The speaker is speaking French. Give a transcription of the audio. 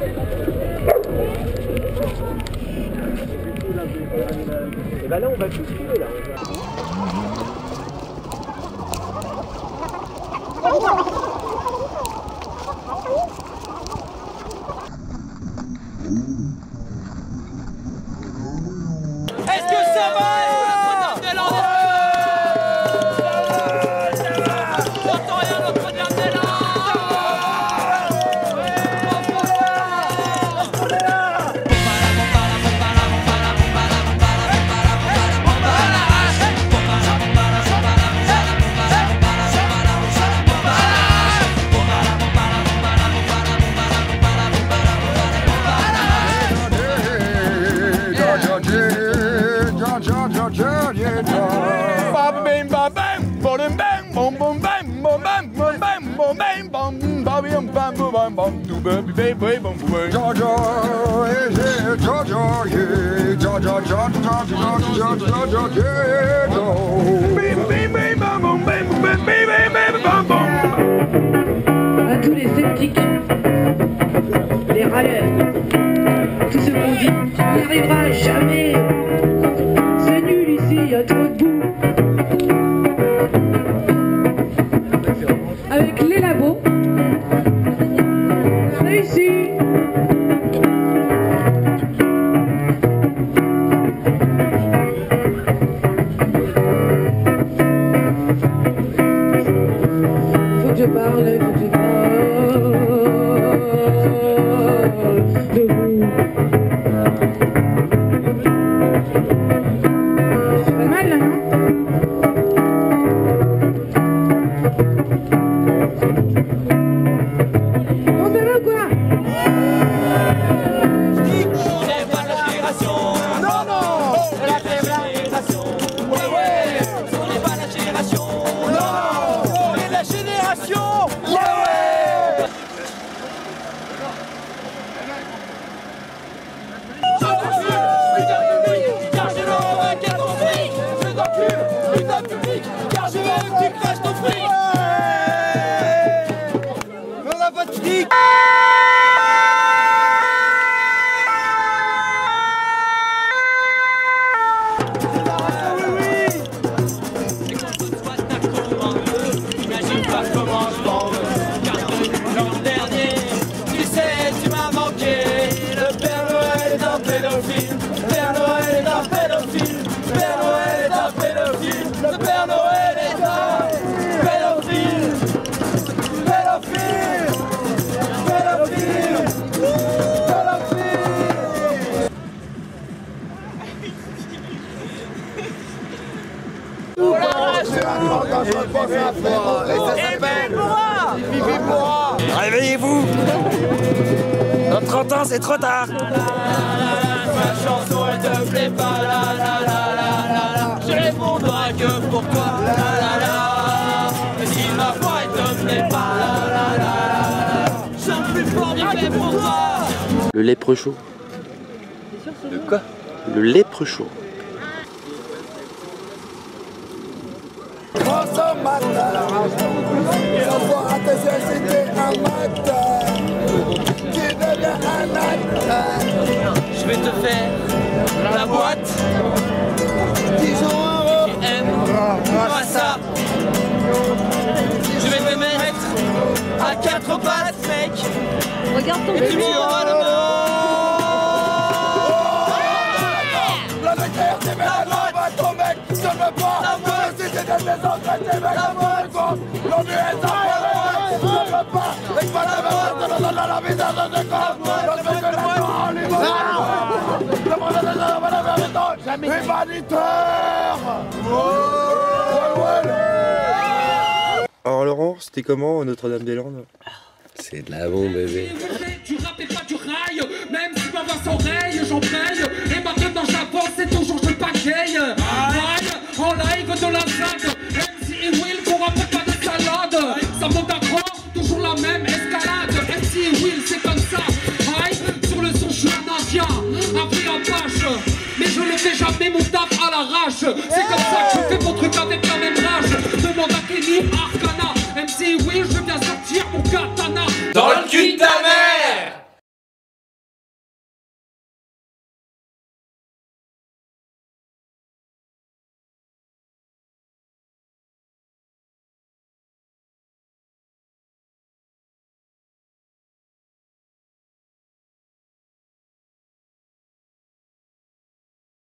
Et bah là on va tout suivre là. Est-ce que ça va? J'entends rien, Notre-Dame est là. À tous les sceptiques, les râleurs, tous ceux qu'on dit tu n'y arriveras jamais, c'est nul ici, y a trop de boue. Avec les labos, réussi. Faut que je parle de vous. C'est pas mal là, non? Bon, ça va ou quoi? C'est pas la génération. Non, non. C'est la génération. Ouais, ouais. On n'est pas la génération. Non. On est la génération. Ouais, ouais. Car je veux qu'elle ton fric. Je t'encule, putain de public. Car je veux que tu craches ton fric. On n'a pas de fric. Imagine pas comment je m'en veux. Car l'an dernier, tu sais, tu m'as manqué. Le Père Noël est un pédophile. Père Noël est un pédophile. Père Noël est un pédophile. Le Père Noël est un pédophile. Pédophile. Pédophile. Pédophile. Et ça s'appelle Pipi Pourra. Réveillez-vous. Dans 30 ans, c'est trop tard. Ma chanson elle te plaît pas, la la la la la la. Je répondrai que pour toi, la la la. Mais si ma voix elle te plaît pas, la la la la. Je suis plus fort bien fait pour toi. Le lèpre chaud. De quoi? Le lèpre chaud. Je vais te faire la boîte. Disons moi ça. Je vais te mettre à 4 pattes, mec. Regarde ton Et tu m'auras le mot. La terre, c'est la boîte. Ton mec, je ne veux pas. La boîte, si c'est des maisons, c'est des mecs. La boîte, l'on est à je ne veux pas. Et pas la boîte, la visage de corps. Le mec de la humanitaire. Alors Laurent, c'était comment Notre-Dame-des-Landes? C'est de la bombe, bébé. Tu rap et pas du rail, même si ma voix s'enraye, j'en paye. Et maintenant j'avance, c'est toujours je pagaye. Aïe, en live de la ZAD. MC et Will, qu'on rappelle pas de salade. Ça monte à grand, toujours la même escalade. MC et Will, c'est comme ça. Aïe, sur le son, je suis un indien, appris à pâche. Mais je ne fais jamais mon taf à l'arrache. C'est comme ça que je fais mon truc avec la même rage. Demande à Kenny Arcana. MC et Will, je viens sortir mon katana Dans le cul de ta mère.